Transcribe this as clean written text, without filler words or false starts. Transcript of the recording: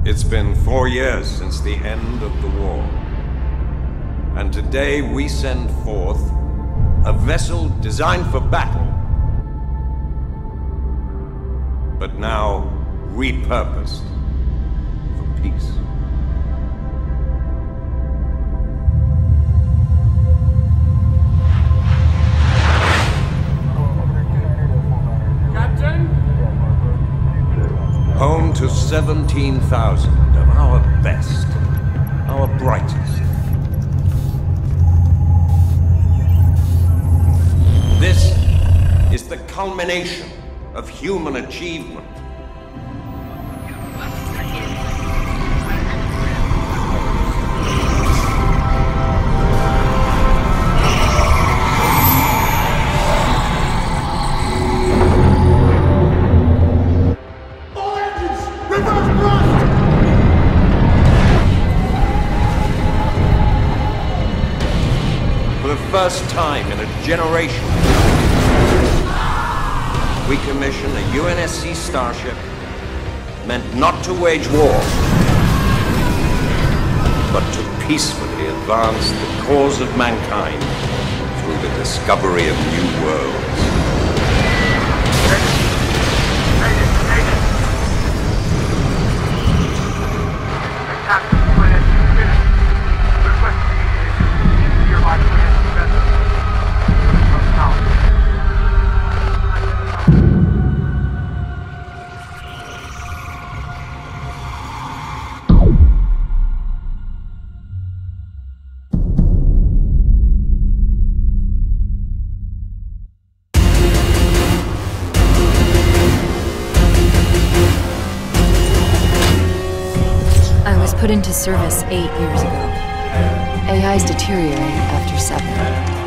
It's been 4 years since the end of the war. And today we send forth a vessel designed for battle, but now repurposed for peace. Home to 17,000 of our best, our brightest. This is the culmination of human achievement. For the first time in a generation, we commission a UNSC Starship meant not to wage war, but to peacefully advance the cause of mankind through the discovery of new worlds. Put into service 8 years ago. AIs deteriorate after 7.